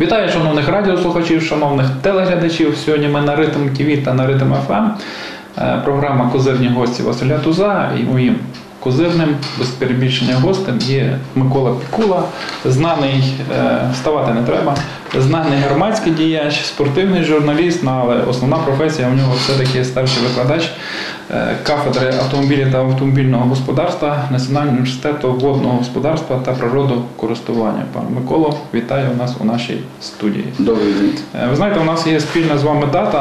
Вітаю шановних радіослухачів, шановних телеглядачів. Сьогодні ми на Ритм ТВ та на Ритм ФМ. Програма «Козирні гості» Василя Туза. І моїм козирним, без перебільшення гостем є Микола Пікула, знаний, вставати не треба, знаний громадський діяч, спортивний журналіст, але основна професія у нього все-таки старший викладач кафедри автомобілів та автомобільного господарства Національного університету водного господарства та природокористування. Пан Миколо, вітаю нас у нашій студії. Добрий день. Ви знаєте, у нас є спільна з вами дата,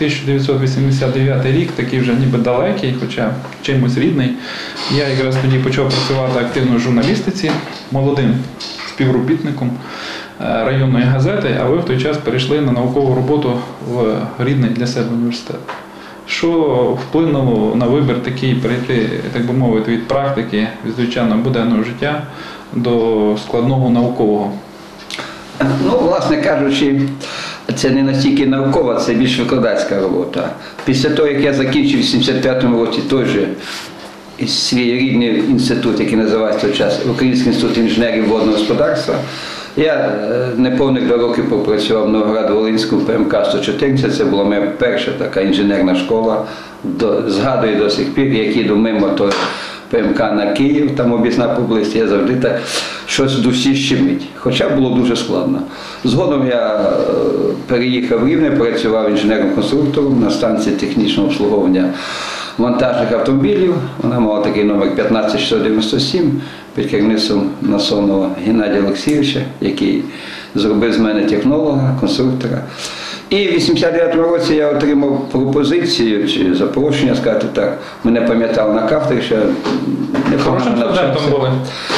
1989 рік, такий вже ніби далекий, хоча чимось рідний. Я якраз тоді почав працювати активно в журналістиці, молодим співробітником районної газети, а ви в той час перейшли на наукову роботу в рідний для себе університет. Що вплинуло на вибір такий перейти, так би мовити, від практики, від звичайного буденного життя до складного наукового? Ну, власне кажучи, це не настільки наукова, це більш викладацька робота. Після того, як я закінчив в 75-му році той же свій рідний інститут, який називається в той час Український інститут інженерів водного господарства, я неповних 2 роки попрацював в Новоград-Волинську ПМК-114, це була моя перша така інженерна школа. Згадую до сих пір, як їду мимо того ПМК на Київ, там об'їзна поблизько, я завжди так щось в душі щемить, хоча було дуже складно. Згодом я переїхав в Рівне, працював інженером-конструктором на станції технічного обслуговування вантажних автомобілів. Вона мала такий номер 15697 під керівництвом Насонова Геннадія Олексійовича, який зробив з мене технолога, конструктора. І в 89-му році я отримав пропозицію, чи запрошення, сказати так, мене пам'ятали на кафедрі, що Хорошим студентом були?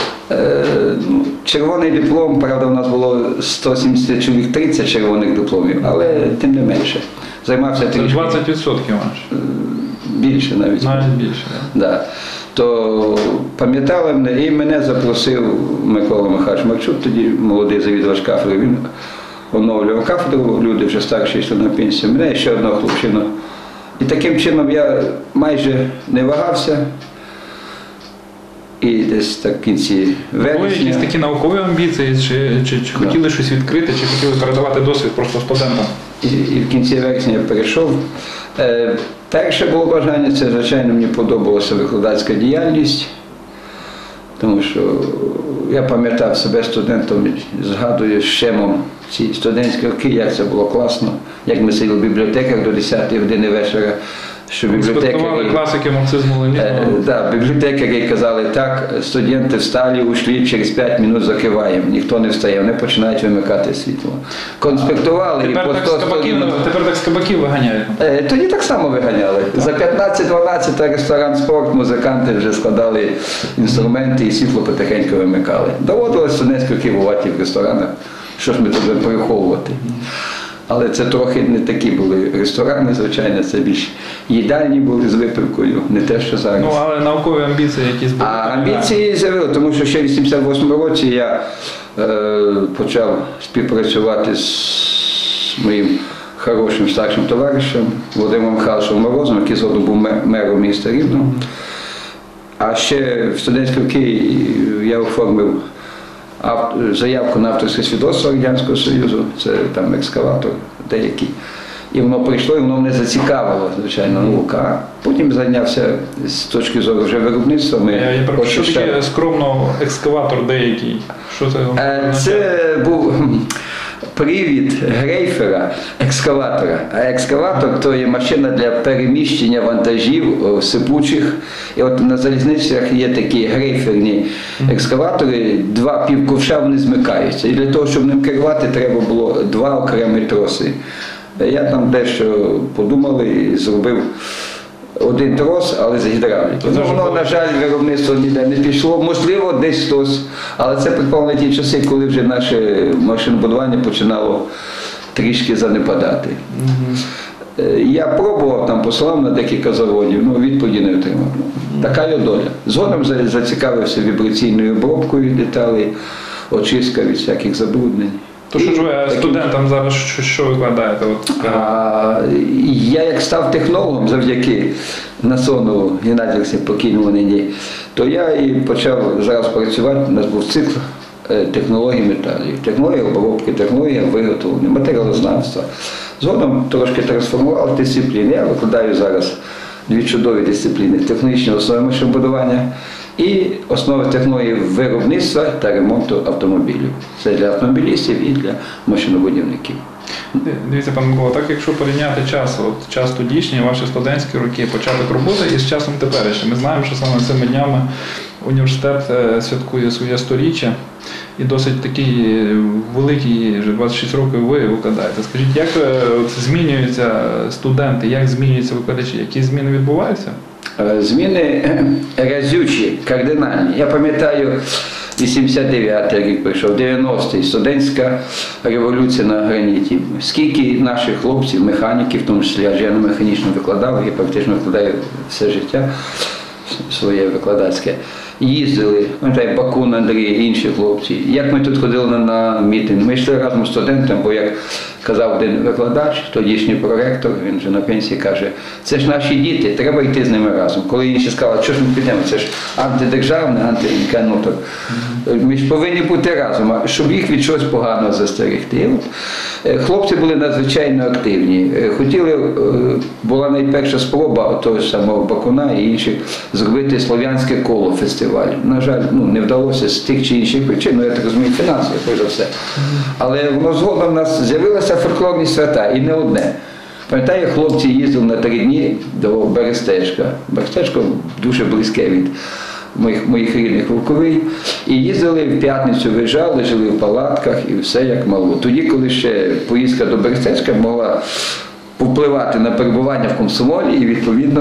Червоний диплом, правда, у нас було 170 чоловік, 30 червоних дипломів, але тим не менше. Займався трішки. 20% аж? Більше навіть. Навіть більше, так. Да. То пам'ятали мене, і мене запросив Микола Михайлович Марчук, тоді молодий завідувач кафедри, він оновлював кафедру, люди вже старші йшли на пенсію, мене і ще одного хлопчину. І таким чином я майже не вагався. І десь так в кінці вересня. Були якісь такі наукові амбіції, чи хотіли щось відкрити, чи хотіли передавати досвід просто студентам? І в кінці вересня я перейшов. Перше було бажання, це, звичайно, мені подобалася викладацька діяльність, тому що я пам'ятав себе студентом, згадую щемом ці студентські роки, як це було класно, як ми сиділи в бібліотеках до 10-ї години вечора, що бібліотекарі... класики марксизму-ленізму. Да, бібліотекарі казали, так, студенти встали, ушли, через 5 хвилин закриваємо. Ніхто не встає, вони починають вимикати світло. Конспектували і по 100 сторінок. Тепер так з кабаків виганяють? Тоді так само виганяли. Так. За 15-12 ресторан «Спорт», музиканти вже складали інструменти і світло потихеньку вимикали. Доводилось студентські роки бувати в ресторанах, що ж ми тут будемо переховувати. Але це трохи не такі були ресторани, звичайно, це більш їдальні були з випивкою, не те, що зараз. Ну, але наукові амбіції якісь були? А амбіції з'явили, тому що ще в 88 році я почав співпрацювати з моїм хорошим старшим товаришем Володимиром Михайловичем Морозом, який згодом був мером міста Рівного. А ще в студентські роки я оформив заявку на авторське свідоцтво Радянського Союзу, це там екскаватор деякий. І воно прийшло, і воно мене зацікавило, звичайно, наука. Потім зайнявся з точки зору вже виробництва. Що таке скромно екскаватор деякий? Що це? Це був привід грейфера, екскаватора. А екскаватор – то є машина для переміщення вантажів сипучих. І от на залізницях є такі грейферні екскаватори, 2 півковша вони змикаються. І для того, щоб ним керувати, треба було 2 окремі троси. Я там дещо подумав і зробив 1 трос, але з гідравліки. Воно, на жаль, виробництво ніде не пішло. Можливо, десь хтось, але це припало на ті часи, коли вже наше машинобудування починало трішки занепадати. Я пробував, там посилав на декілька заводів, але відповіді не отримав. Така його доля. Згодом зацікавився вібраційною обробкою деталей, очистка від всяких забруднень. То що ж ви студентам зараз що викладаєте? Я як став технологом завдяки Насонову Геннадію Олексійовичу, покійному нині, то я і почав зараз працювати, у нас був цикл технології металів, технологія обробки, технологія виготовлення, матеріалознавства. Згодом трошки трансформував дисципліни. Я викладаю зараз дві чудові дисципліни: технічні основи машинобудування і основи технології виробництва та ремонту автомобілів. Це для автомобілістів і для машинобудівників. Дивіться, пане Микола, так якщо порівняти час тодішній, ваші студентські роки, початок роботи із часом теперішнім. Ми знаємо, що саме цими днями університет святкує своє сторіччя і досить такий великий, вже 26 років ви викладаєте. Скажіть, як змінюються студенти, як змінюються викладачі, які зміни відбуваються? Зміни разючі, кардинальні. Я пам'ятаю, 89-й рік прийшов, 90-й, студентська революція на граніті. Скільки наших хлопців, механіків, в тому числі я механічно викладав і практично викладаю все життя своє викладацьке, їздили, пам'ятаю, Бакун Андрій, інші хлопці. Як ми тут ходили на мітинг, ми йшли разом з студентами, бо як казав один викладач, тодішній проректор, він вже на пенсії, каже, це ж наші діти, треба йти з ними разом. Коли інші сказали, що ж ми підемо, це ж антидержавне, ми ж повинні бути разом, щоб їх від чогось поганого застерегти. І от, хлопці були надзвичайно активні. Хотіли, була найперша спроба того ж самого Бакуна і інших зробити слов'янське коло фестивалю. На жаль, не вдалося з тих чи інших причин, я так розумію, фінансово, перш за все. Але воно згодом у нас з'явилися фольклорні свята, і не одне. Пам'ятаю, хлопці їздили на 3 дні до Берестечка. Берестечко дуже близьке від моїх рідних Вовковий. І їздили в п'ятницю, виїжджали, жили в палатках і все як мало. Тоді, коли ще поїздка до Берестечка могла впливати на перебування в комсомолі і, відповідно,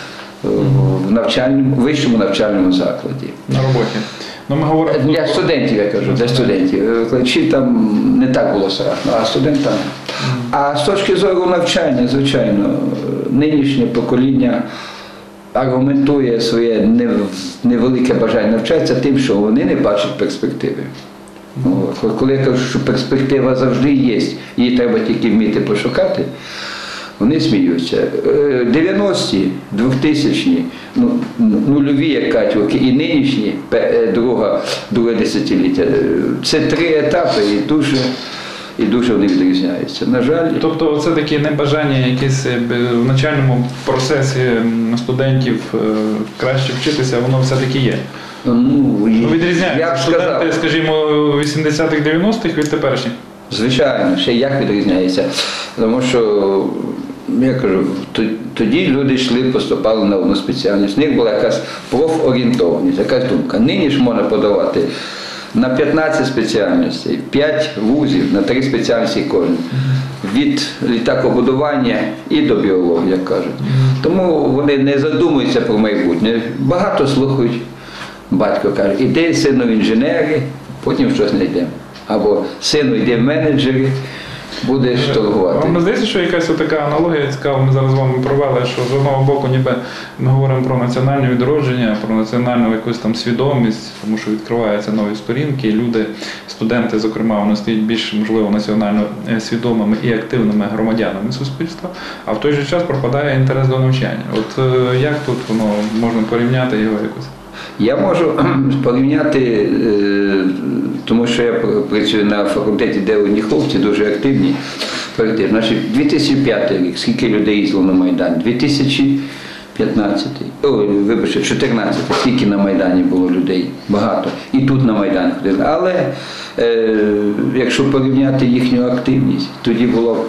в вищому навчальному закладі. На роботі. Ми говоримо... Для студентів, я кажу, для студентів. Викладачі там не так було страшно, а студентам. А з точки зору навчання, звичайно, нинішнє покоління аргументує своє невелике бажання навчатися тим, що вони не бачать перспективи. Коли я кажу, що перспектива завжди є, її треба тільки вміти пошукати, вони сміються. 90-ті, 2000-ті, нульові, як кажуть, роки, і нинішні, друге десятиліття. Це 3 етапи і дуже вони відрізняються. На жаль. Тобто це такі небажання якісь в навчальному процесі студентів краще вчитися, воно все-таки є? Відрізняються студенти, скажімо, 80-х, 90-х від теперішніх? Звичайно, ще як відрізняється. Тому що, я кажу, тоді люди йшли, поступали на одну спеціальність. У них була якась профорієнтованість, якась думка. Нині ж можна подавати на 15 спеціальностей, 5 вузів, на 3 спеціальності кожен. Від літакобудування і до біології, як кажуть. Тому вони не задумуються про майбутнє. Багато слухають. Батько каже, іди, сину, в інженери, потім щось знайдемо. Або сину, йди в менеджери, будеш торгувати. Вам не здається, що якась така аналогія цікава, ми зараз з вами провели, що з одного боку ніби ми говоримо про національне відродження, про національну якусь там свідомість, тому що відкриваються нові сторінки, і люди, студенти, зокрема, вони стають більш, можливо, національно свідомими і активними громадянами суспільства, а в той же час пропадає інтерес до навчання. От як тут воно можна порівняти його якось? Я можу порівняти, тому що я працюю на факультеті, де одні хлопці дуже активні. Значить, 2005 рік, скільки людей їздило на Майдан? 2014, скільки на Майдані було людей? Багато. І тут на Майдан ходили. Але якщо порівняти їхню активність, тоді було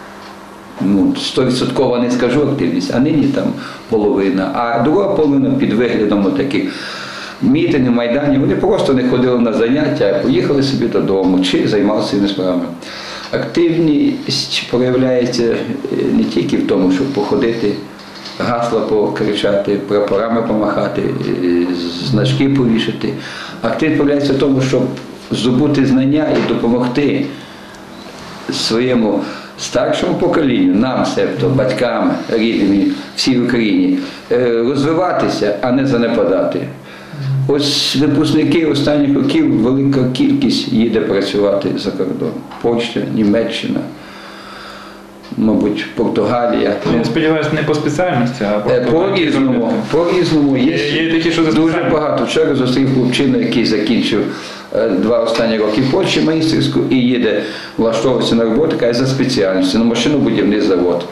100% не скажу активність, а нині там половина. А друга половина під виглядом таких мітингів, майданів, вони просто не ходили на заняття, а поїхали собі додому, чи займалися своїми справами. Активність проявляється не тільки в тому, щоб походити, гасла покричати, прапорами помахати, значки повішати. Активність проявляється в тому, щоб здобути знання і допомогти своєму старшому поколінню, нам, себто батькам, рідним, всій Україні, розвиватися, а не занепадати. Ось випускники останніх років, велика кількість їде працювати за кордон. Польща, Німеччина. мабуть, Португалія. Я сподіваюся, не по спеціальності, а По-різному. Є такі, що за дуже спеціальність. багато. Вчора зустрів хлопчину, який закінчив 2 останні роки в Польщі магістерську і їде влаштовуватися на роботу, каже, за спеціальністю, на машинобудівний завод.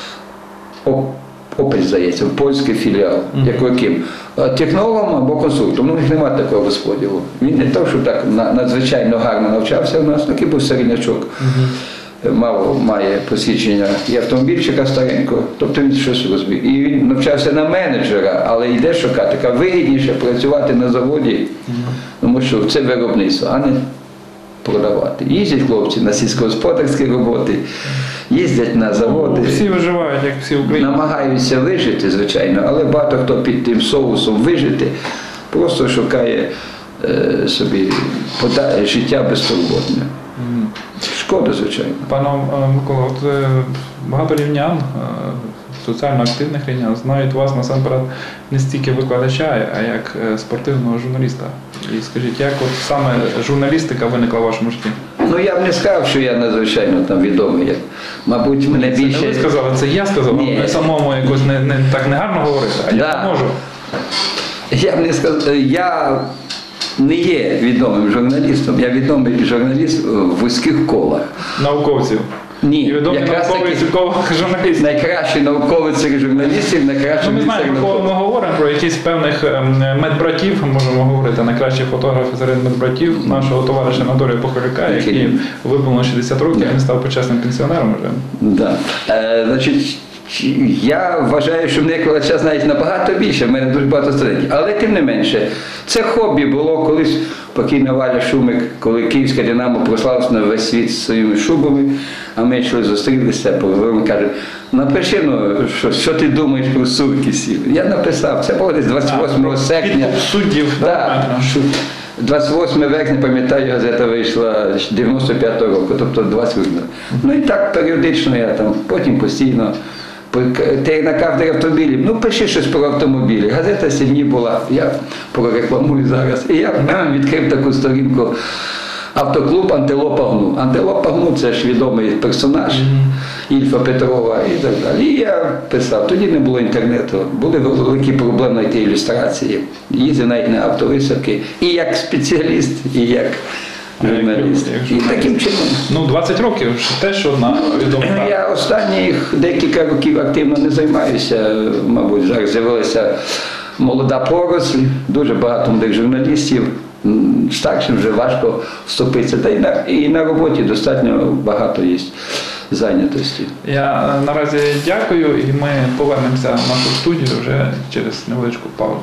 Опель, здається, польський філіал, яким? Технологом або конструктором. У них немає такого розподілу. Він не то, що так надзвичайно гарно навчався у нас, такий був середнячок. Має посвідчення і автомобільчика старенького, тобто він щось розумів. І він навчався на менеджера, але йде шукати, така вигідніше працювати на заводі, тому що це виробництво, а не продавати. Їздять хлопці на сільськогосподарські роботи, їздять на заводи. Всі виживають, як всі українці. Намагаються вижити, звичайно, але багато хто під тим соусом вижити, просто шукає собі життя безтурботне. Шкода, звичайно. Пане Микола, от багато рівнян, соціально активних рівнян, знають вас насамперед не стільки викладача, а як спортивного журналіста. І скажіть, як от саме журналістика виникла в вашому житті? Ну, я б не сказав, що я надзвичайно там відомий. Мабуть, мене більше... Це не ви сказали, це я сказав, не самому якось так негарно говорити, а я можу. Я б не сказав, я не є відомим журналістом, я відомий журналіст в вузьких колах. Науковців? Ні, і відомий науковий журналіст. Найкращий науковець серед журналістів, найкращий ми знаємо, коли ми говоримо про якісь певних медбратів, можемо говорити, найкращі фотографи серед медбратів нашого товариша Анатолія Похоляка, який виповнив 60 років, він став почесним пенсіонером вже. Да. Значить, я вважаю, що мене викладача знають набагато більше, в мене дуже багато студентів. Але тим не менше, це хобі було колись, покійна Валя Шумик, коли Київська Динамо прославилася на весь світ своїми шубами, а ми йшли, зустрілися, поговорили, кажуть, напиши, що ти думаєш про Суркісів. Я написав, це було десь 28 серпня. Суддів, так? 28 вересня, пам'ятаю, газета вийшла 95-го року, тобто 20 років. Ну і так періодично я там, потім постійно. Ти на кафедрі автомобілів, пиши щось про автомобілі. Газета «Сім'ї» була, я прорекламую зараз. І я відкрив таку сторінку автоклуб «Антилопа Гну». «Антилопа Гну» – це ж відомий персонаж Ільфа Петрова і так далі. І я писав, тоді не було інтернету, були великі проблеми знайти ілюстрації. Їздив навіть на автовиставки і як спеціаліст, і як журналіст. І таким чином. 20 років теж одна відома. Я останніх декілька років активно не займаюся. Мабуть, зараз з'явилася молода поросль, дуже багато молодих журналістів. Старшим вже важко вступитися. Та і на роботі достатньо багато є зайнятості. Я наразі дякую, і ми повернемося в нашу студію вже через невеличку паузу.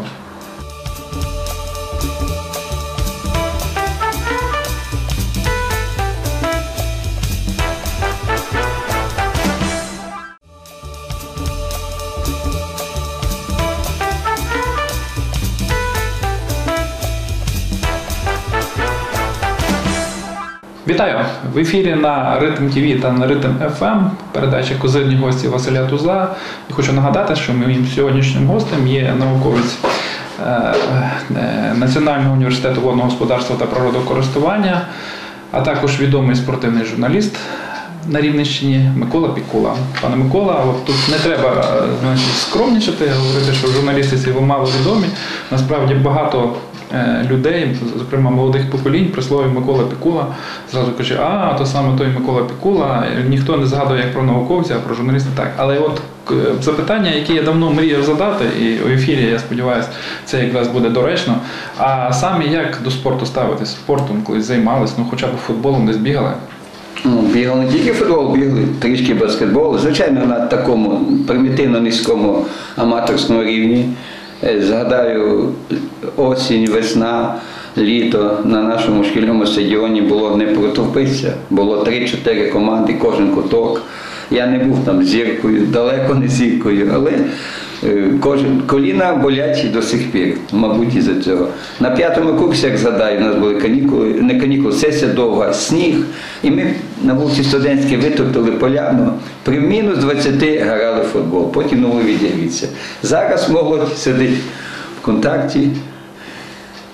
Вітаю! В ефірі на Ритм ТВ та на Ритм ФМ передача «Козирні гості» Василя Туза. І хочу нагадати, що моїм сьогоднішнім гостем є науковець Національного університету водного господарства та природокористування, а також відомий спортивний журналіст на Рівненщині Микола Пікула. Пане Микола, от тут не треба скромнічати, говорити, що в журналістиці ви мало відомі. Насправді багато людей, зокрема молодих поколінь, при слові Микола Пікула зразу каже, то саме той Микола Пікула, ніхто не згадує як про науковця, а про журналіста так. Але от запитання, які я давно мріяв задати, і у ефірі, я сподіваюся, це якраз буде доречно, а самі як до спорту ставитись? Спортом колись займались, хоча б футболом десь бігали? Бігали не тільки футбол, бігали трішки баскетбол, звичайно, на такому примітивно низькому аматорському рівні. Згадаю, осінь, весна, літо на нашому шкільному стадіоні було не протовпитися, було 3-4 команди, кожен куток. Я не був там зіркою, далеко не зіркою, але коліна болять до сих пір, мабуть, із-за цього. На 5-му курсі, як згадаю, у нас були канікули, сесія довга, сніг, і ми на вулиці Студентській витоптали поляну, при мінус 20 грали в футбол, потім могли відігрітися. Зараз молодь сидить в контакті,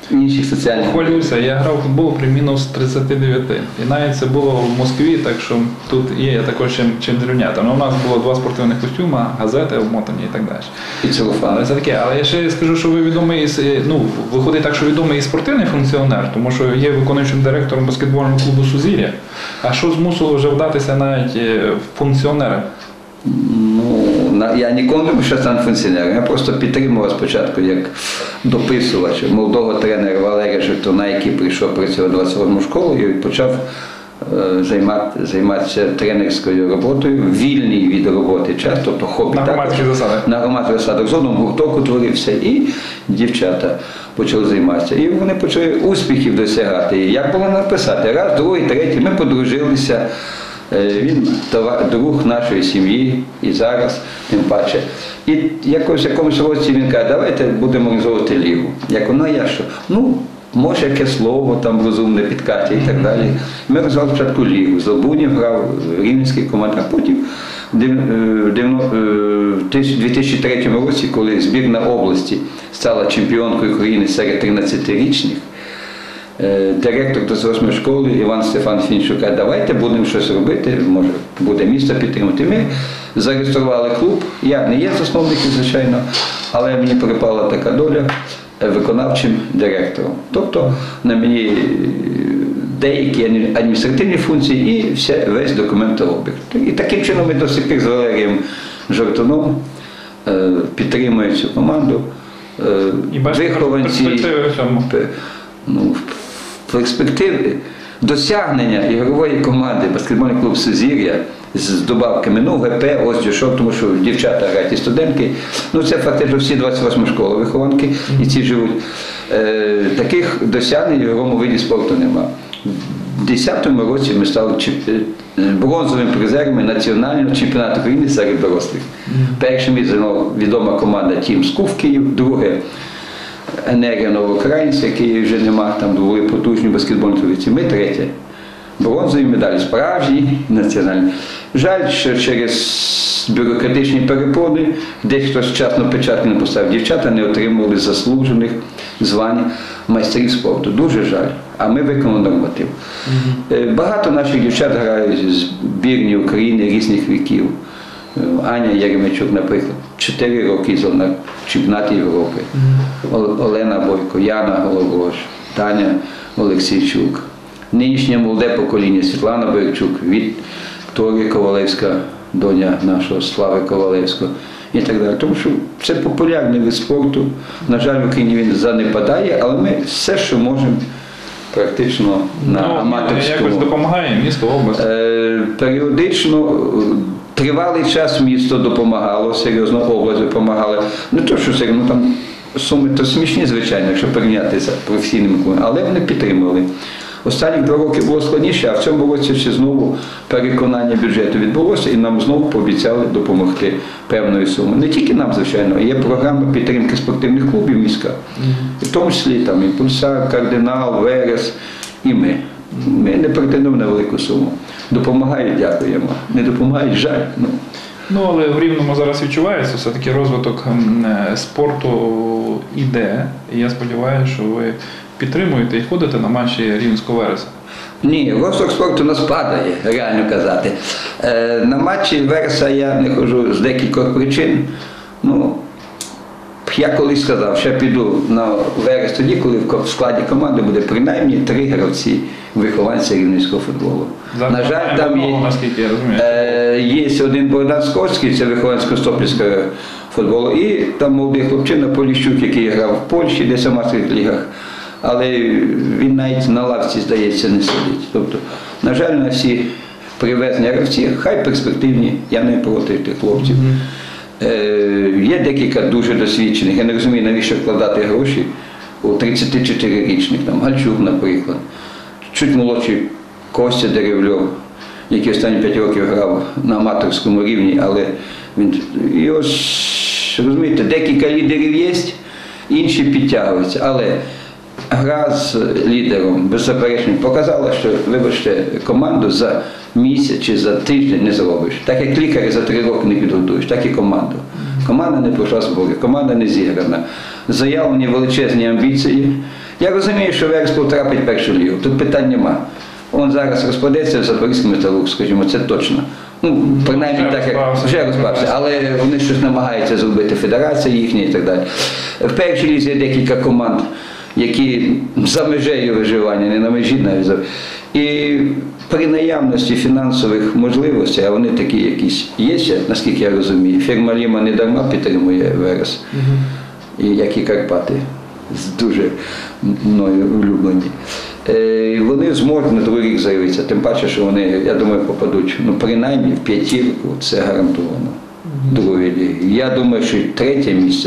інших соціальних. Хвалюся, я грав у футбол при мінус 39. І навіть це було в Москві, так що тут є також чим зрівняти. Ну, у нас було 2 спортивних костюми, газети обмотані і так далі. І целофан. Але це таке. Але я ще скажу, що ви відомий, виходить так, що відомий і спортивний функціонер, тому що є виконуючим директором баскетбольного клубу «Сузір'я». А що змусило вже вдатися навіть в функціонера? Ну, я ніколи не був, що стану функціонером. Я просто підтримував спочатку як дописувач молодого тренера Валерія Жертуна, який прийшов працювати в 28-му школу і почав займатися тренерською роботою, вільний від роботи час, тобто хобі. На громадських засадах. На громадських засадах. З одному гурток утворився, і дівчата почали займатися. І вони почали успіхів досягати. І як було написати? Раз, другий, третій, ми подружилися. Він друг нашої сім'ї і зараз, тим паче. І якось в якомусь році він каже, давайте будемо організовувати лігу. Як вона, я що? Ну, може яке слово там розумне підкаті і так далі. Ми розвивали спочатку лігу. Злобунів грав, Рівненський команд, а потім в 2003 році, коли збірна області стала чемпіонкою України серед 13-річних, директор 28-ї школи Іван Стефан Фінчук каже, давайте будемо щось робити, може буде місто підтримати. Ми зареєстрували клуб, я не є засновником, звичайно, але мені припала така доля виконавчим директором. Тобто на мені деякі адміністративні функції і весь документообіг. І таким чином ми до сих пір з Валерієм Жовтуном підтримуємо цю команду. І бачите, перспективи в цьому. Ну, перспективи досягнення ігрової команди баскетбольний клуб «Сузір'я» з добавками, ГП, ось дійшов, тому що дівчата грають і студентки. Ну, це фактично всі 28 школи вихованки, і ці живуть. Таких досягнень в ігровому виді спорту немає. У 2010 році ми стали бронзовими призерами національного чемпіонату України серед дорослих. Першим відома команда «Тім Скуф» Київ, друге «Енергія Новоукраїнська», який вже нема, там були потужні баскетбольні традиції. Ми третє. Бронзові медалі справжні, національні. Жаль, що через бюрократичні перепони десь хтось вчасно печатки не поставив. Дівчата не отримували заслужених звань майстрів спорту. Дуже жаль. А ми виконали норматив. Багато наших дівчат грають в збірні України різних віків. Аня Яремичук, наприклад, 4 роки на чемпіонаті Європи. Олена Бойко, Яна Гологош, Таня Олексійчук. Нинішнє молоде покоління Світлана Бойчук, Вікторія Ковалевська, доня нашого Слави Ковалевського і так далі. Тому що це популярний вид спорту. На жаль, в Україні він занепадає, але ми все, що можемо, практично на аматорському. Якось допомагає місто, область? Періодично. Тривалий час місто допомагало, серйозно область допомагала. Не то, що серйозно, там суми то смішні, звичайно, якщо порівняти з професійними клубами, але вони підтримували. Останні 2 роки було складніше, а в цьому році ще знову переконання бюджету відбулося і нам знову пообіцяли допомогти певною сумою. Не тільки нам, звичайно, є програма підтримки спортивних клубів міська, в тому числі там і Пульсар, Кардинал, Верес, і ми. Ми не претендуємо на велику суму. Допомагають, дякуємо. Не допомагають, жаль. Ну, але в Рівному зараз відчувається все-таки розвиток спорту іде. І я сподіваюся, що ви підтримуєте і ходите на матчі Рівненського Вереса. Ні, розвиток спорту у нас падає, реально казати. На матчі Вереса я не ходжу з декількох причин. Ну, я колись сказав, що я піду на Верес тоді, коли в складі команди буде принаймні 3 гравці вихованці рівненського футболу. На жаль, там є один Богдан Скорський, це вихованець Костопільського футболу, і там молодий хлопчина Поліщук, який грав в Польщі, десь в аматорських лігах, але він навіть на лавці, здається, не сидить. Тобто, на жаль, на всі привезені гравці, хай перспективні, я не проти тих хлопців. Є декілька дуже досвідчених, я не розумію, навіщо вкладати гроші у 34-річних, там Гальчук, наприклад, чуть молодший Костя Деревльов, який останні 5 років грав на аматорському рівні, але він, і ось, розумієте, декілька лідерів є, інші підтягуються, але гра з лідером, беззаперечно, показала, що, вибачте, команду за місяць чи за тиждень не зробиш. Так як лікарі за 3 роки не підготуєш, так і команду. Команда не пройшла збори, команда не зіграна. Заявлені величезні амбіції, Я розумію, що Верес потрапить в першу лігу, тут питань нема. Він зараз розпадеться в Запорізький Металург, скажімо, це точно. Ну, принаймні так, як вже розпався, але вони щось намагаються зробити, федерація їхня і так далі. В першій лізі є декілька команд, які за межею виживання, не на межі навіть. І при наявності фінансових можливостей, а вони такі якісь є, наскільки я розумію, фірма Ліма не дарма підтримує Верес, і як і Карпати, дуже мною улюблені. Вони зможуть на другий рік заявитися, тим паче, що вони, я думаю, попадуть, ну, принаймні в п'ятірку, це гарантовано, другої ліги. Я думаю, що третє місце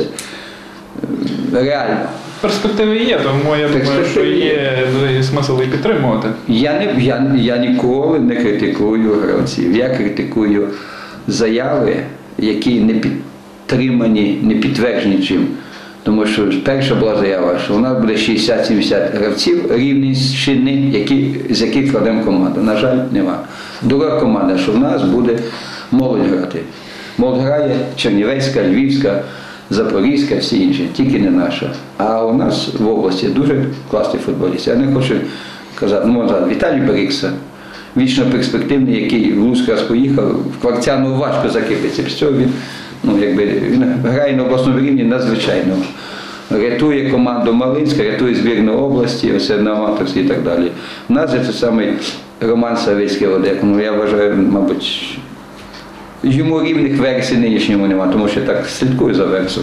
реально. Перспективи є, тому я думаю, що є смисл і підтримувати. Я ніколи не критикую гравців, я критикую заяви, які не підтримані, не підтверджені чим. Тому що перша була заява, що у нас буде 60-70 гравців Рівненщини, з яких кладемо команду. На жаль, нема. Друга команда, що в нас буде молодь грати. Молодь грає Чернівецька, Львівська, Запорізька, всі інші, тільки не наша. А у нас в області дуже класний футболіст. Я не хочу казати, Віталій Брикса, вічно перспективний, який в Луцьк раз поїхав, в Кварцяну важко закріпиться. Після цього він грає на обласному рівні надзвичайно. Рятує команду Малинська, рятує збірну області, оце на аматорській і так далі. У нас же це самий Роман Савицький Одек. Я вважаю, мабуть, йому рівних версій нинішньому немає, тому що я так слідкую за Вересом.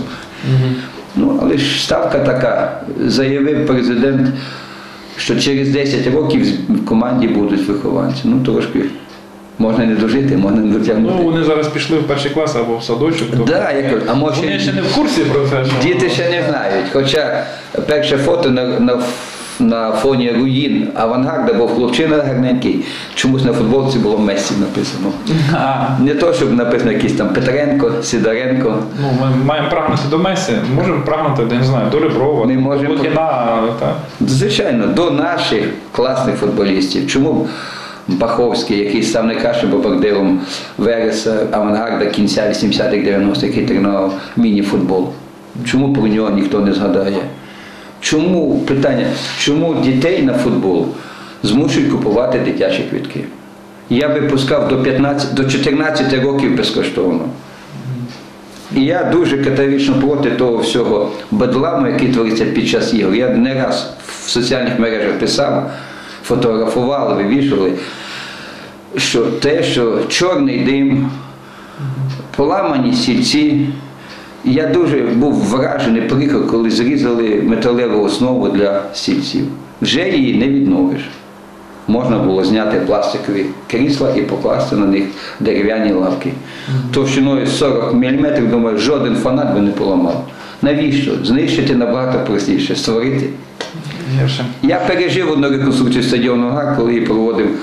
Але ж ставка така, заявив президент, що через 10 років в команді будуть вихованці. Трошки можна не дожити, можна не дотягнути. Вони зараз пішли в перший клас або в садочок. Вони ще не в курсі про це. Діти ще не знають. Хоча перше фото на фоні руїн Авангарда був хлопчина гарненький. Чомусь на футболці було Мессі написано. Не то, щоб написано якийсь там Петренко, Сидоренко. Ми маємо прагнути до Мессі, можемо прагнути, не знаю, до Реброва, до Лукіна. Звичайно, до наших класних футболістів. Чому Баховський, який став найкращим бомбардиром Вереса, Авангарда кінця 80-х, 90-х, який тренував міні-футбол? Чому про нього ніхто не згадає? Чому дітей на футбол змушують купувати дитячі квитки? Я випускав до 14 років безкоштовно. І я дуже категорично проти того всього бедламу, який твориться під час ігор. Я не раз в соціальних мережах писав, фотографували, вивішували, що чорний дим, поламані стільці. Я дуже був вражений прикро, коли зрізали металеву основу для стільців. Вже її не відновиш. Можна було зняти пластикові крісла і покласти на них дерев'яні лавки. Товщиною 40 мм, думаю, жоден фанат би не поламав. Навіщо? Знищити набагато простіше, створити. Я пережив одну реконструкцію стадіону «Гар», коли її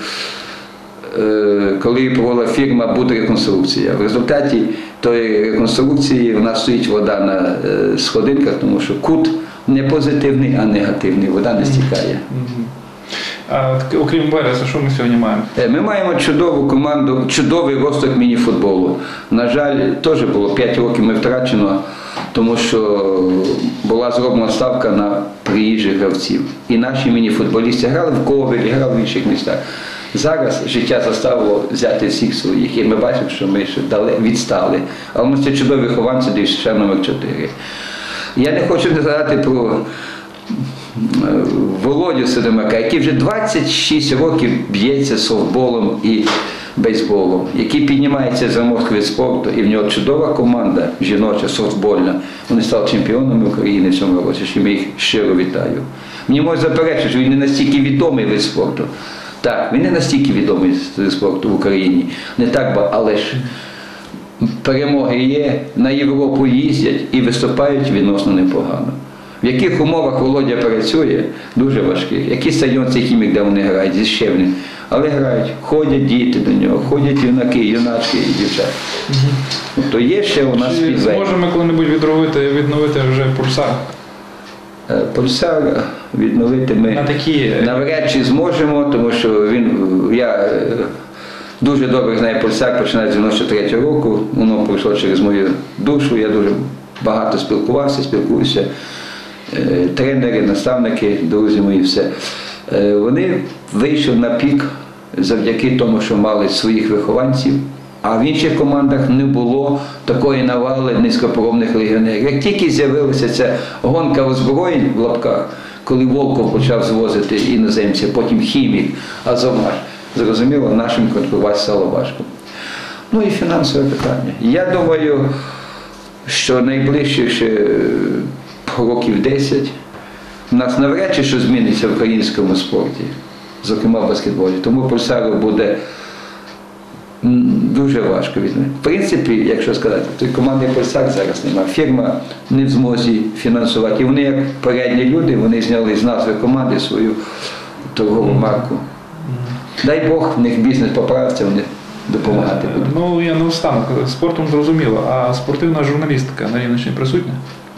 проводила фірма «Будреконструкція». В результаті тої реконструкції в нас стоїть вода на сходинках, тому що кут не позитивний, а негативний. Вода не стікає. Окрім Вереса, що ми сьогодні маємо? Ми маємо чудову команду, чудовий росток міні-футболу. На жаль, теж було 5 років ми втрачено, тому що була зроблена ставка на приїжджих гравців. І наші міні-футболісти грали в Ковелі, грали в інших містах. Зараз життя заставило взяти всіх своїх, і ми бачимо, що ми ще відстали. Але ми це чудові вихованці, ДЮСШ номер 4. Я не хочу не згадати про Володю Сидомака, який вже 26 років б'ється софтболом і бейсболом, який піднімається з рамок від спорту, і в нього чудова команда жіноча, софтбольна. Вони стали чемпіонами України в цьому році, що я їх щиро вітаю. Мені можуть заперечити, що він не настільки відомий вид спорту. Так, він не настільки відомий вид спорту в Україні, не так багато, але ж перемоги є, на Європу їздять і виступають відносно непогано. В яких умовах Володя працює, дуже важких. Який стадіон цей Хімік, де вони грають, зі Щевнем. Але грають, ходять діти до нього, ходять юнаки, юначки і дівчата. Тобто є ще у нас підвей. Зможемо коли-небудь відновити вже Пульсар? Пульсар відновити ми навряд чи зможемо, тому що я дуже добре знаю Пульсар, починає з 93-го року, воно пройшло через мою душу, я дуже багато спілкувався, спілкуюся. тренери, наставники, друзі мої, все. Вони вийшли на пік завдяки тому, що мали своїх вихованців, а в інших командах не було такої навали низькопробних легіонерів. Як тільки з'явилася ця гонка озброєнь в лапках, коли Волков почав звозити іноземців, потім хімік, Азовмаш, зрозуміло, нашим конкурувати стало важко. Ну і фінансове питання. Я думаю, що найближче ще років 10 у нас навряд чи що зміниться в українському спорті, зокрема в баскетболі. Тому Пульсару буде дуже важко відновити. В принципі, якщо сказати, то команди Пульсар зараз немає. Фірма не в змозі фінансувати. І вони, як порядні люди, вони зняли з назви команди свою торгову марку. Дай Бог, в них бізнес поправиться, вони допомагати будуть. Ну, я не встану. Спортом зрозуміло, а спортивна журналістика на Рівненщині присутня?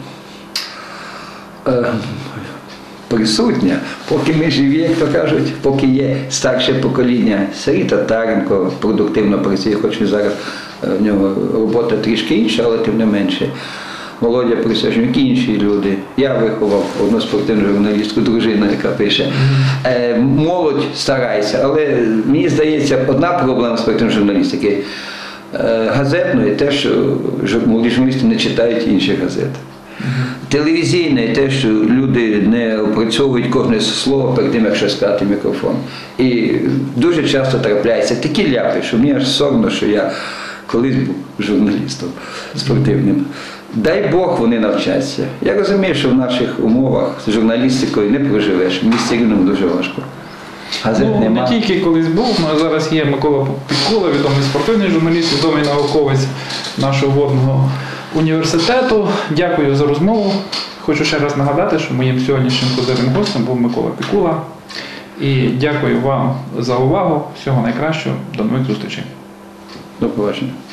Присутня. Поки ми живі, як то кажуть, поки є старше покоління. Сергій Татаренко продуктивно працює, хоч і зараз в нього робота трішки інша, але тим не менше. Володя Присяжнюк, інші люди. Я виховав одну спортивну журналістку, дружину, яка пише. Молодь старається, але мені здається, одна проблема спортивної журналістики газетної, те, що молоді журналісти не читають інші газети. Телевізійне те, що люди не опрацьовують кожне слово перед тим, як щось сказати в мікрофон. І дуже часто трапляються такі ляпи, що мені аж соромно, що я колись був журналістом спортивним. Дай Бог вони навчаться. Я розумію, що в наших умовах з журналістикою не проживеш, в місті Рівному дуже важко. Газет Ну, нема. не тільки колись був, але зараз є Микола Пікула, відомий спортивний журналіст, відомий науковець нашого водного університету. Дякую за розмову. Хочу ще раз нагадати, що моїм сьогоднішнім козирним гостем був Микола Пікула. І дякую вам за увагу. Всього найкращого. До нових зустрічей. До побачення.